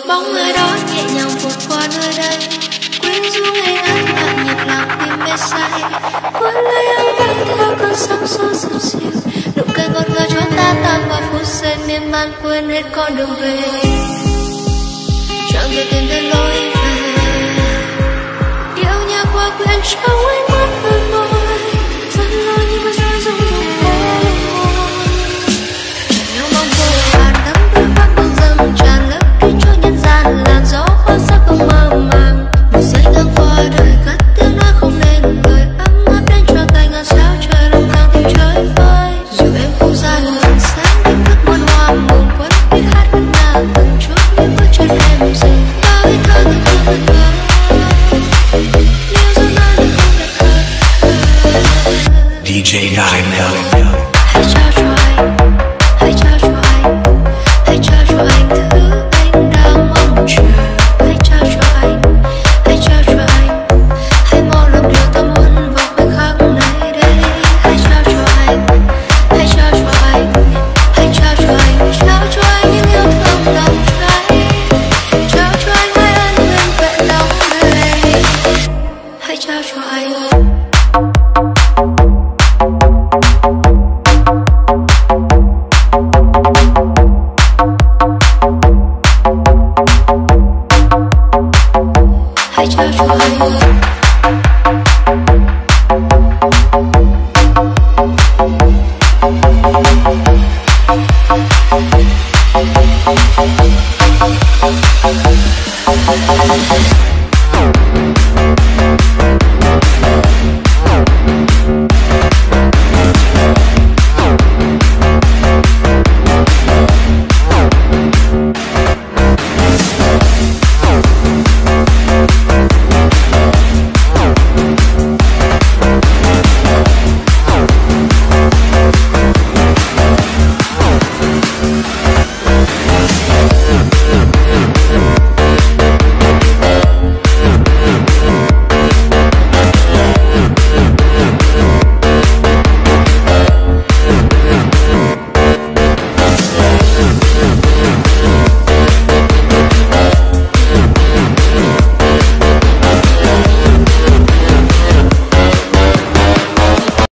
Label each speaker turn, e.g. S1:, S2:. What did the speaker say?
S1: bóng người đó nhẹ nhàng vụt qua nơi đây, quyến rũ ngây ngất lặng nhịp làm tim mê say, cuốn lấy em bay theo cơn sóng xô dịu dịu, nụ cười ngọt ngào cho ta tan vào phút giây miên man quên hết con đường về, chẳng thể tìm thấy lối về, yêu nhau qua quyển trong ánh mắt bên môi, rất lo nhưng mà rơi rụng đồng môi, nhau mong vô hạn đắm đuối mắt băng dâng tràn lấp kín cho nhân gian làn gió hoa sắc không mơ màng, một giây ngang qua đời cất tiếng nói không nên lời ấm áp đến cho tay ngàn sao trời lòng càng thêm chơi vơi, dù em không ra lần sáng đánh thức muôn hoa mộng quấn biết hát ngân nga từng chút những bước chân em dừng bao ý thơ những tiếng ngân nga.
S2: DJ Nightmare.
S1: Hãy trao cho anh, hãy trao cho anh, hãy trao cho anh thứ anh đang mong chờ. Hãy trao cho anh, hãy trao cho anh, hãy mau làm điều ta muốn vào khoảnh khắc này đây. Hãy trao cho anh, hãy trao cho anh, hãy trao cho anh, trao cho anh những yêu thương đắm cháy, trao cho anh hai ân nguyên vẹn đong đầy. Hãy trao cho anh. Hãy trao cho anh.